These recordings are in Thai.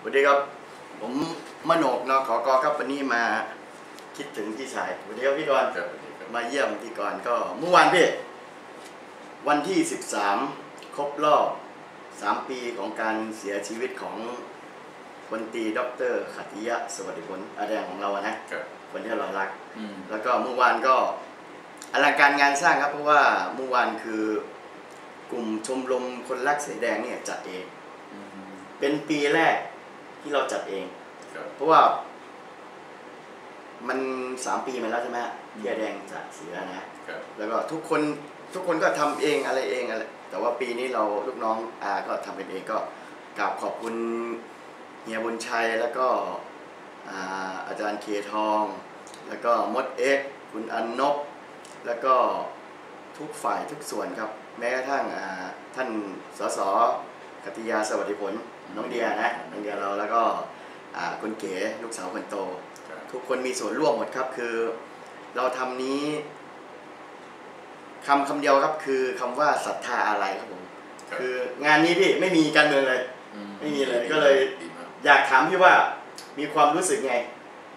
วัสดีครับผมมโนกนขกครับวันนี้มาคิดถึงพี่ชายสวัสดีครับพี่กรณ์มาเยี่ยมพี่กรณ์ก็เมื่อวานพี่วันที่13ครบรอบ3 ปีของการเสียชีวิตของพลตรีดร.ขัตติยะสวัสดิผลอาแดงของเรานะคนที่เรารักแล้วก็เมื่อวานก็อลังการงานสร้างครับเพราะว่าเมื่อวานคือกลุ่มชมรมคนรักเสือแดงเนี่ยจัดเองเป็นปีแรกที่เราจัดเองเพราะว่ามัน3 ปีมาแล้วใช่ไหมที่อาแดงจัดเสือนะแล้วก็ทุกคนก็ทำเองอะไรเองอะไรแต่ว่าปีนี้เราลูกน้องก็ทำเป็นเองก็กราบขอบคุณเฮียบุญชัยแล้วก็อาจารย์เคทองแล้วก็มดเอ็กคุณอนนบแล้วก็ทุกฝ่ายทุกส่วนครับแม้กระทั่งท่านสส.ขัตติยาสวัสดิผลน้องเดียนะน้องเดียเราแล้วก็คุณเก๋ลูกสาวคนโตทุกคนมีส่วนร่วมหมดครับคือเราทำนี้คำเดียวครับคือคำว่าศรัทธาอะไรครับผมคืองานนี้พี่ไม่มีการเมืองเลยไม่มีเลยก็เลยอยากถามพี่ว่ามีความรู้สึกไง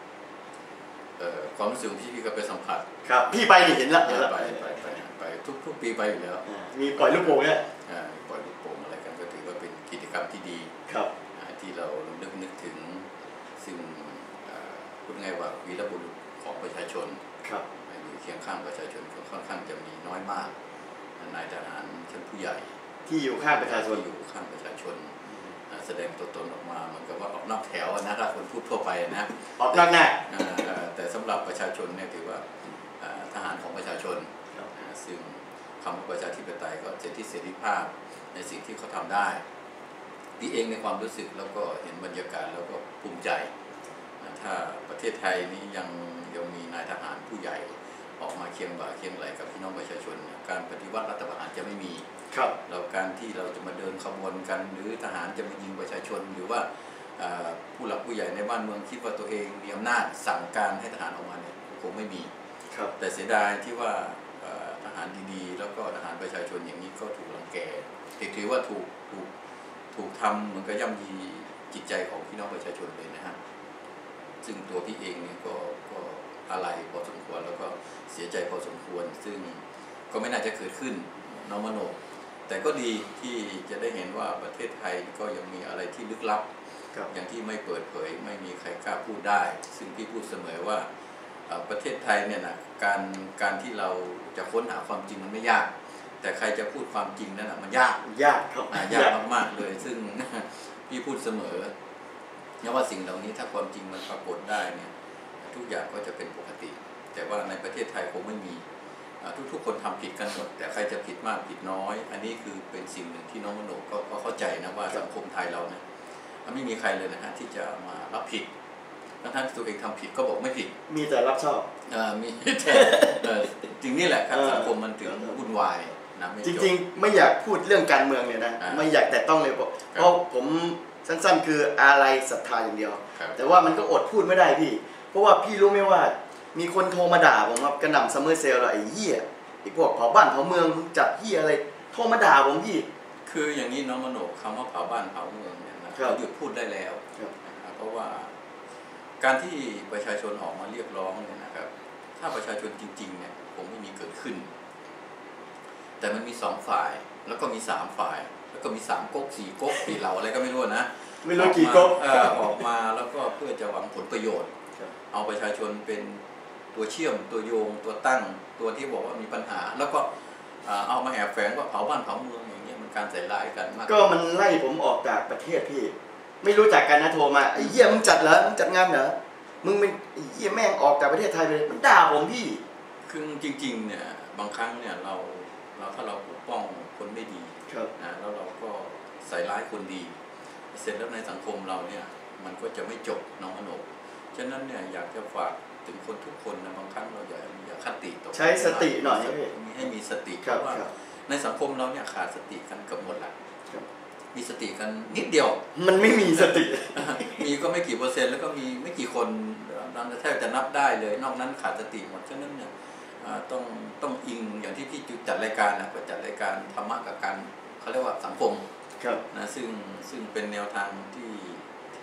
ความรู้สึกของพี่ก็ไปสัมผัสครับพี่ไปเห็นแล้วไปทุกปีไปอยู่แล้วมีปล่อยลูกโป่งเนี่ยปล่อยลูกโป่งอะไรกันก็ถือว่าเป็นกิจกรรมที่ดีครับที่เรานึกถึงซึ่งพูดง่ายว่าวีรบุรุษของประชาชนครับอยู่เคียงข้างประชาชนค่อนข้างจะมีน้อยมากนายทหารชั้นผู้ใหญ่ที่อยู่ข้างประชาชนแสดงตัวตนออกมาเหมือนกับว่าออกนอกแถวนะถ้าคนพูดทั่วไปนะออกนอกหน้าแต่สำหรับประชาชนเนี่ยถือว่าทหารของประชาชนซึ่งคำว่าประชาธิปไตยก็สิทธิเสรีภาพในสิ่งที่เขาทำได้พี่เองในความรู้สึกแล้วก็เห็นบรรยากาศแล้วก็ภูมิใจถ้าประเทศไทยนี้ยังมีนายทหารผู้ใหญ่ออกมาเคียงบ่าเคียงไหลกับพี่น้องประชาชนการปฏิวัติรัฐประหารจะไม่มีแล้วการที่เราจะมาเดินขบวนกันหรือทหารจะมายิงประชาชนหรือว่าผู้หลักผู้ใหญ่ในบ้านเมืองคิดว่าตัวเองมีอำนาจสั่งการให้ทหารออกมาเนี่ยคงไม่มีแต่เสียดายที่ว่าทหารดีๆแล้วก็ทหารประชาชนอย่างนี้ก็ถูกรังแกถือว่าถูกทำเหมือนกับย่ำยีจิตใจของพี่น้องประชาชนเลยนะฮะซึ่งตัวพี่เองเนี่ยก็อะไรพอสมควรแล้วก็เสียใจพอสมควรซึ่งก็ไม่น่าจะเกิดขึ้นน้องมโนแต่ก็ดีที่จะได้เห็นว่าประเทศไทยก็ยังมีอะไรที่ลึกลับอย่างที่ไม่เปิดเผยไม่มีใครกล้าพูดได้ซึ่งพี่พูดเสมอว่าประเทศไทยเนี่ยนะการที่เราจะค้นหาความจริงมันไม่ยากแต่ใครจะพูดความจริงนั่นแหละมันยากครับยากมากๆเลยซึ่งพี่พูดเสมอว่าสิ่งเหล่านี้ถ้าความจริงมันปรากฏได้เนี่ยทุกอย่างก็จะเป็นปกติแต่ว่าในประเทศไทยคงไม่มีทุกคนทำผิดกันหมดแต่ใครจะผิดมากผิดน้อยอันนี้คือเป็นสิ่งหนึ่งที่น้องมโนก็เข้าใจนะว่าสังคมไทยเราเนี่ยไม่มีใครเลยนะฮะที่จะมารับผิดทั้งที่ตัวเองทำผิดก็บอกไม่ผิดมีแต่รับชอบมีแต่จริงนี่แหละครับสังคมมันถึงวุ่นวายนะจริงๆไม่อยากพูดเรื่องการเมืองเนี่ยนะไม่อยากแต่ต้องเลยเพราะผมสั้นๆคืออะไรศรัทธาอย่างเดียวแต่ว่ามันก็อดพูดไม่ได้พี่เพราะว่าพี่รู้ไหมว่ามีคนโทรมาด่าผมครับกระหน่ำซัมเมอร์เซลล์ไอ้เหี้ยไอ้พวกเผาบ้านเผาเมืองจัดเหี้ยอะไรโทรมาด่าผมพี่คืออย่างนี้น้องมโนคำว่าเผาบ้านเผาเมืองเนี่ยนะเขาหยุดพูดได้แล้วเพราะว่าการที่ประชาชนออกมาเรียกร้องเนี่ยนะครับถ้าประชาชนจริงๆเนี่ยคงไม่มีเกิดขึ้นแต่มันมี2 ฝ่ายแล้วก็มี3 ฝ่ายแล้วก็มี3 ก๊ก4 ก๊ก4เหล่าอะไรก็ไม่รู้นะไม่รู้กี่ก๊กออกมาแล้วก็เพื่อจะหวังผลประโยชน์เอาประชาชนเป็นตัวเชื่อมตัวโยงตัวตั้งตัวที่บอกว่ามีปัญหาแล้วก็เอามาแอบแฝงว่าเผาบ้านเผาเมืองอย่างเงี้ยมันการใส่ร้ายกันมากก็มันไล่ผมออกจากประเทศพี่ไม่รู้จักกันนะโทรมาไอ้เหี้ยมึงจัดเหรอมึงจัดงานเหรอมึงเป็นไอ้เหี้ยแม่งออกจากประเทศไทยไปเลยมันด่าผมพี่คือจริงๆเนี่ยบางครั้งเนี่ยเราถ้าเราปกป้องคนไม่ดีนะแล้วเราก็ใส่ร้ายคนดีเสร็จแล้วในสังคมเราเนี่ยมันก็จะไม่จบน้องมโนฉะนั้นเนี่ยอยากจะฝากถึงคนทุกคนนะบางครั้งเราอย่าคติตกใช้สติหน่อยให้มีสติเพราะว่าในสังคมเราเนี่ยขาดสติกันเกือบหมดละมีสติกันนิดเดียวมันไม่มีสติมีก็ไม่กี่%แล้วก็มีไม่กี่คนนั่นแทบจะนับได้เลยนอกนั้นขาดสติหมดฉะนั้นเนี่ยต้องอิงอย่างที่พี่จัดรายการนะจัดรายการธรรมะกับการเขาเรียกว่าสังคมนะซึ่งเป็นแนวทางที่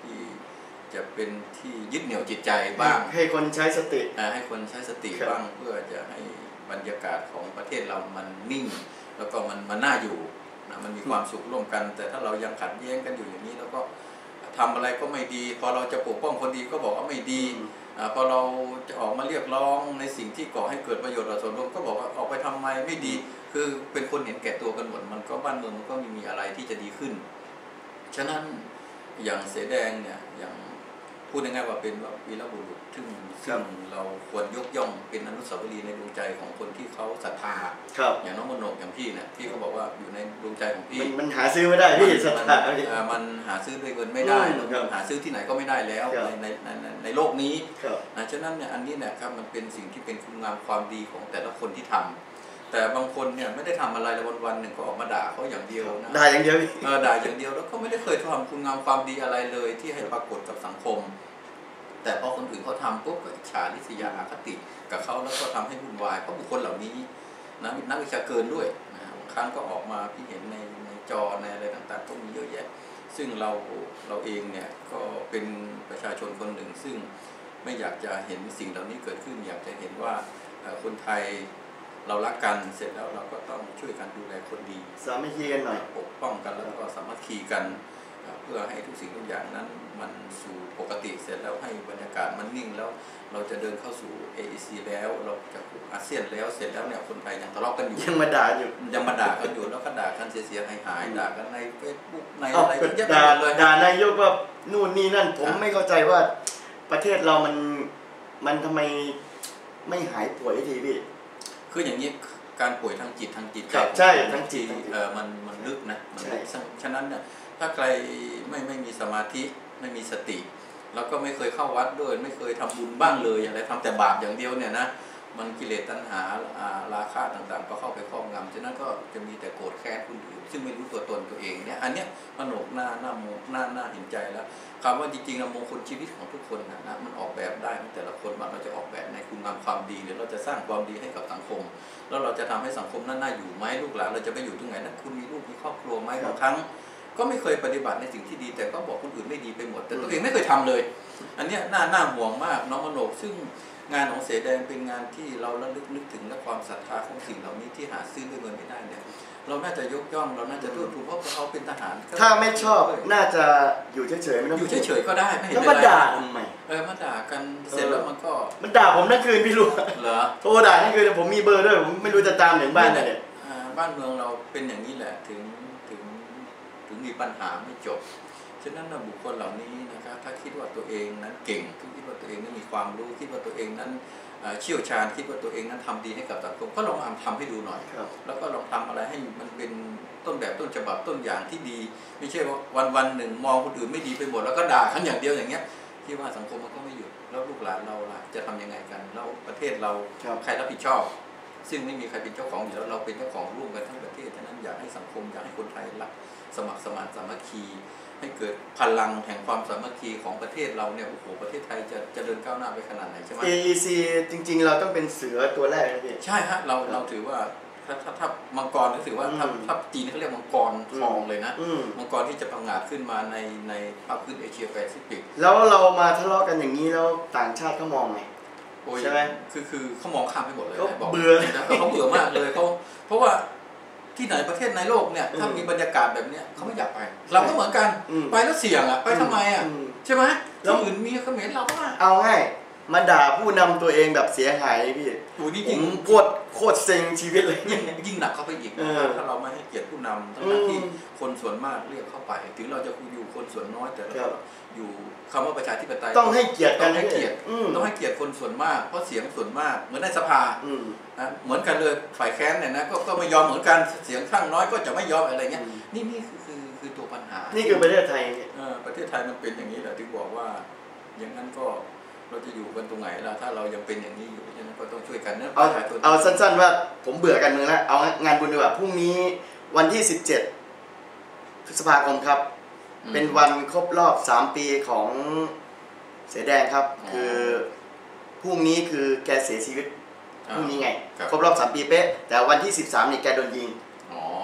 ที่จะเป็นที่ยึดเหนี่ยวจิตใจบ้างให้คนใช้สติให้คนใช้สติบ้างเพื่อจะให้บรรยากาศของประเทศเรามันนิ่งแล้วก็มันน่าอยู่นะมันมีความสุขร่วมกันแต่ถ้าเรายังขัดแย้งกันอยู่อย่างนี้แล้วก็ทำอะไรก็ไม่ดีพอเราจะปกป้องคนดีก็บอกว่าไม่ดีพอเราจะออกมาเรียกร้องในสิ่งที่ก่อให้เกิดประโยชน์ต่อส่วนรวมก็บอกว่าออกไปทำไมไม่ดีคือเป็นคนเห็นแก่ตัวกันหมดมันก็บ้านเมืองมันก็มีอะไรที่จะดีขึ้นฉะนั้นอย่างเสแดงเนี่ยอย่างพูดง่ายๆว่าเป็นวีรบุรุษซึ่งเราควรยกย่องเป็นอนุสาวรีย์ในดวงใจของคนที่เขาศรัทธาอย่างน้องมโนอย่างพี่เนี่ยพี่ก็บอกว่าอยู่ในดวงใจของพี่มันหาซื้อไม่ได้พี่ศรัทธามันหาซื้อด้วยเงินไม่ได้หาซื้อที่ไหนก็ไม่ได้แล้วในโลกนี้ฉะนั้นเนี่ยอันนี้เนี่ยครับมันเป็นสิ่งที่เป็นคุณงามความดีของแต่ละคนที่ทำแต่บางคนเนี่ยไม่ได้ทำอะไรแล้ววันๆหนึ่งก็ออกมาด่าเขาอย่างเดียวนะด่าอย่างเดียวด่าอย่างเดียวแล้วก็ไม่ได้เคยทำคุณงามความดีอะไรเลยที่ให้ปรากฏกับสังคมแต่พอคนอื่นเขาทำปุ๊บก็อิจฉาริษยาอคติกับเขาแล้วก็ทำให้วุ่นวายเพราะบุคคลเหล่านี้นะนักวิชาเกินด้วยนะบางครั้งก็ออกมาที่เห็นในจอในอะไรต่างๆก็มีเยอะแยะซึ่งเราเองเนี่ยก็เป็นประชาชนคนหนึ่งซึ่งไม่อยากจะเห็นสิ่งเหล่านี้เกิดขึ้นอยากจะเห็นว่าคนไทยเรารักกันเสร็จแล้วเราก็ต้องช่วยกันดูแลคนดีสามัคคีกันหน่อยปกป้องกันแล้วก็สามัคคีกันเพื่อให้ทุกสิ่งทุกอย่างนั้นมันสู่ปกติเสร็จแล้วให้บรรยากาศมันนิ่งแล้วเราจะเดินเข้าสู่ AEC แล้วเราจะอาเซียนแล้วเสร็จแล้วเนี่ยคนไทยยังทะเลาะกันอยู่ยังมาด่าอยู่แล้วก็ด่ากันเสียหายด่ากันใน Facebook ในอะไรเยอะแยะเลยด่านายกว่านู่นนี่นั่นผมไม่เข้าใจว่าประเทศเรามันทำไมไม่หายป่วยทีพี่คืออย่างนี้การป่วยทางจิตใช่ทั้งจิตมันลึกนะมันลึกฉะนั้นเนี่ยถ้าใครไม่มีสมาธิไม่มีสติแล้วก็ไม่เคยเข้าวัดด้วยไม่เคยทำบุญบ้างเลยอะไรทำแต่บาปอย่างเดียวเนี่ยนะมันกิเลสตัณหาราคะต่างๆก็เข้าไปครอบงำฉะนั้นก็จะมีแต่โกรธแค้นคนอื่นซึ่งไม่รู้ตัวตนตัวเองเนี่ยอันเนี้ยมันโหนกหน้าเห็นใจแล้วคำว่าจริงๆมงคลชีวิตของทุกคนนะมันออกแบบได้แต่ละคนว่าเราจะออกแบบในคุณงามความดีหรือเราจะสร้างความดีให้กับสังคมแล้วเราจะทำให้สังคมนั้นน่าอยู่ไหมลูกหลานเราจะไปอยู่ตรงไหนนั้นคุณมีลูกมีครอบครัวไหมบางครั้งก็ไม่เคยปฏิบัติในสิ่งที่ดีแต่ก็บอกคนอื่นไม่ดีไปหมดแต่ตัวเองไม่เคยทำเลยอันนี้น่าห่วงมากน้องมโนกซึ่งงานของเสแดงเป็นงานที่เราระลึกนึกถึงและความศรัทธาของสิ่งเหล่านี้ที่หาซื้อด้วยเงินไม่ได้เนี่ยเราน่าจะยกย่องเราน่าจะทูลเพราะเขาเป็นทหารถ้าไม่ชอบน่าจะอยู่เฉยๆไม่ต้องอยู่เฉยๆก็ได้ไม่เห็นเป็นไรแล้วมาด่าทำไมมาด่ากันเสร็จแล้วมันด่าผมนั่นคืนพี่รู้เหรอโทรด่านั่นคืนผมมีเบอร์ด้วยผมไม่รู้จะตามถึงบ้านเนี่ยบ้านเมืองเราเป็นอย่างนี้แหละถึงมีปัญหาไม่จบฉะนั้นบุคคลเหล่านี้นะครับถ้าคิดว่าตัวเองนั้นเก่งคิดว่าตัวเองนั้นมีความรู้คิดว่าตัวเองนั้นเชี่ยวชาญคิดว่าตัวเองนั้นทำดีให้กับสังคมก็ลองทำให้ดูหน่อยแล้วก็ลองทำอะไรให้มันเป็นต้นแบบต้นฉบับต้นอย่างที่ดีไม่ใช่ว่าวันหนึ่งมองคนอื่นไม่ดีไปหมดแล้วก็ด่าทั้งอย่างเดียวอย่างเงี้ยที่ว่าสังคมมันก็ไม่หยุดแล้วลูกหลานเราล่ะจะทำยังไงกันแล้วประเทศเราใครรับผิดชอบซึ่งไม่มีใครเป็นเจ้าของอยู่แล้วเราเป็นเจ้าของร่วมกันทั้งประเทศฉะนั้นอยากให้สังคมอยากให้คนไทยรักสมัครสมานสามัคคีให้เกิดพลังแห่งความสามัคคีของประเทศเราเนี่ยโอ้โหประเทศไทยจะเดินก้าวหน้าไปขนาดไหนใช่ไหม AEC จริงๆเราต้องเป็นเสือตัวแรกนะพี่ใช่ฮะเราถือว่าถ้ามังกรก็ถือว่าถ้าจีนเขาเรียกมังกรทองเลยนะมังกรที่จะพังงาดขึ้นมาในภาคพื้นเอเชียแปซิฟิกแล้วเรามาทะเลาะกันอย่างนี้แล้วต่างชาติเขามองไงใช่ไหมคือเขามองข้ามไปหมดเลยเขาเบื่อเขาเบื่อมากเลยเพราะว่าที่ไหนประเทศในโลกเนี่ยถ้ามีบรรยากาศแบบนี้เขาไม่อยากไปเราก็เหมือนกันไปแล้วเสี่ยงอ่ะไปทำไมอ่ะใช่ไหมที่อื่นมีเขมรเราก็เอาง่ายมาด่าผู้นำตัวเองแบบเสียหายพี่ผมโคตรเซ็งชีวิตเลยยิ่งหนักเข้าไปอีกถ้าเราไม่ให้เกียรติผู้นำทั้งที่คนส่วนมากเรียกเข้าไปถึงเราจะอยู่คนส่วนน้อยแต่เราอยู่คำว่าประชาธิปไตยต้องให้เกียรติต้องให้เกียรติคนส่วนมากเพราะเสียงส่วนมากเหมือนในสภาเหมือนกันเลยฝ่ายแค้นเนี่ยนะก็ไม่ยอมเหมือนกันเสียงข้างน้อยก็จะไม่ยอมอะไรเงี้ยนี่คือตัวปัญหานี่คือประเทศไทยประเทศไทยมันเป็นอย่างนี้แหละถึงบอกว่าอย่างนั้นก็เราจะอยู่กันตรงไหนล่ะถ้าเรายังเป็นอย่างนี้อยู่ฉะนั้นก็ต้องช่วยกันนะเอาสั้นๆว่าผมเบื่อกันเมืองแล้วเอางานบุญดีกว่าพรุ่งนี้วันที่17 พฤษภาคมครับเป็นวันครบรอบ3 ปีของเสแดงครับคือพรุ่งนี้คือแกเสียชีวิตพรุ่งนี้ไงครบรอบ3 ปีเป๊ะแต่วันที่13นี่แกโดนยิงแต่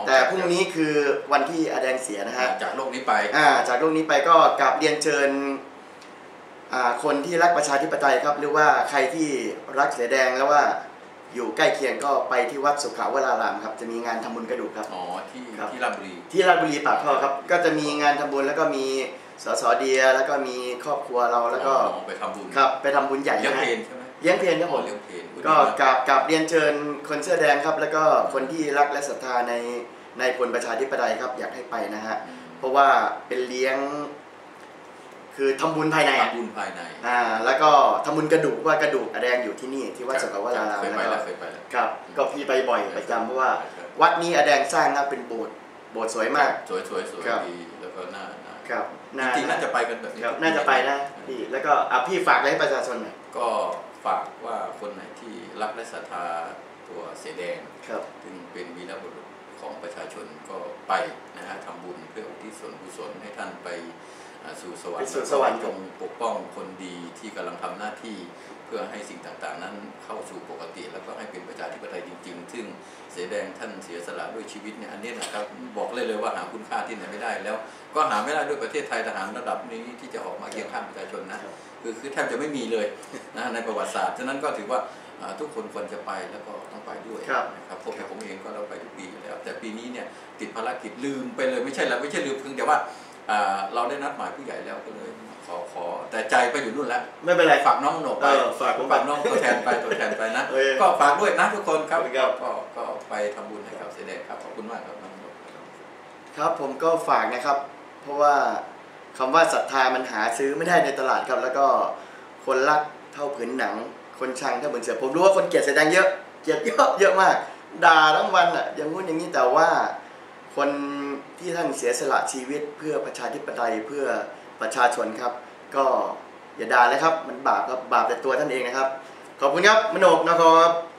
แต่พรุ่งนี้คือวันที่อาแดงเสียนะฮะจากโลกนี้ไปจากโลกนี้ไปก็กราบเรียนเชิญคนที่รักประชาธิปไตยครับหรือว่าใครที่รักเสือแดงแล้วว่าอยู่ใกล้เคียงก็ไปที่วัดสุขาวรารามครับจะมีงานทำบุญกระดูกครับที่ราชบุรีปากท่อครับก็จะมีงานทำบุญแล้วก็มีสสเดียแล้วก็มีครอบครัวเราแล้วก็ไปทำบุญครับไปทำบุญใหญ่เลี้ยงเพลใช่ไหมเลี้ยงเพลครับผมก็กราบเรียนเชิญคนเสื้อแดงครับแล้วก็คนที่รักและศรัทธาในพลประชาธิปไตยครับอยากให้ไปนะฮะเพราะว่าเป็นเลี้ยงคือทำบุญภายในแล้วก็ทำบุญกระดูกว่ากระดูกอาแดงอยู่ที่นี่ที่วัดสุขาวรารามครับก็พี่ไปบ่อยประจำเพราะว่าวัดนี้อาแดงสร้างนะเป็นโบสถ์สวยมากสวยดีแล้วก็น่าครับจริงน่าจะไปกันแบบนี้น่าจะไปนะพี่แล้วก็พี่ฝากอะไรให้ประชาชนหน่อยก็ฝากว่าคนไหนที่รักและศรัทธาตัวเสือแดงซึ่งเป็นวีรบุรุษของประชาชนก็ไปนะฮะทำบุญเพื่ออุทิศส่วนกุศลให้ท่านไปสู่สวรรค์จงปกป้องคนดีที่กำลังทำหน้าที่เพื่อให้สิ่งต่างๆนั้นเข้าสู่ปกติแล้วก็ให้เป็นประชาธิปไตยจริงๆซึ่งเสือแดงท่านเสียสละด้วยชีวิตเนี่ยอันนี้นะครับบอกเลยว่าหาคุณค่าที่ไหนไม่ได้แล้วก็หาไม่ได้ด้วยประเทศไทยทหารระดับนี้ที่จะออกมาเคียงข้างประชาชนนะคือแทบจะไม่มีเลยนะในประวัติศาสตร์ฉะนั้นก็ถือว่าทุกคนควรจะไปแล้วก็ต้องไปด้วยนะครับผมเองก็เราไปทุกปีแล้วแต่ปีนี้เนี่ยติดภารกิจลืมไปเลยไม่ใช่ลืมเพียงแต่ว่าเราได้นัดหมายผู้ใหญ่แล้วก็เลยขอแต่ใจไปอยู่นู่นแล้วไม่เป็นไรฝากน้องหนกไปฝากน้องตัวแทนไปนะก็ฝากด้วยนะทุกคนครับก็ไปทำบุญให้กับเสือแดงครับขอบคุณมากครับน้องหนกครับผมก็ฝากนะครับเพราะว่าคำว่าศรัทธามันหาซื้อไม่ได้ในตลาดครับแล้วก็คนรักเท่าผืนหนังคนชังเท่าผืนเสือผมรู้ว่าคนเกลียดเสือแดงเยอะเยอะมากด่าทั้งวันอ่ะอย่างงู้นอย่างนี้แต่ว่าคนที่ท่านเสียสละชีวิตเพื่อประชาธิปไตยเพื่อประชาชนครับก็อย่าด่าเลยครับมันบาปครับบาปแต่ตัวท่านเองนะครับขอบคุณครับมโนกนะครับ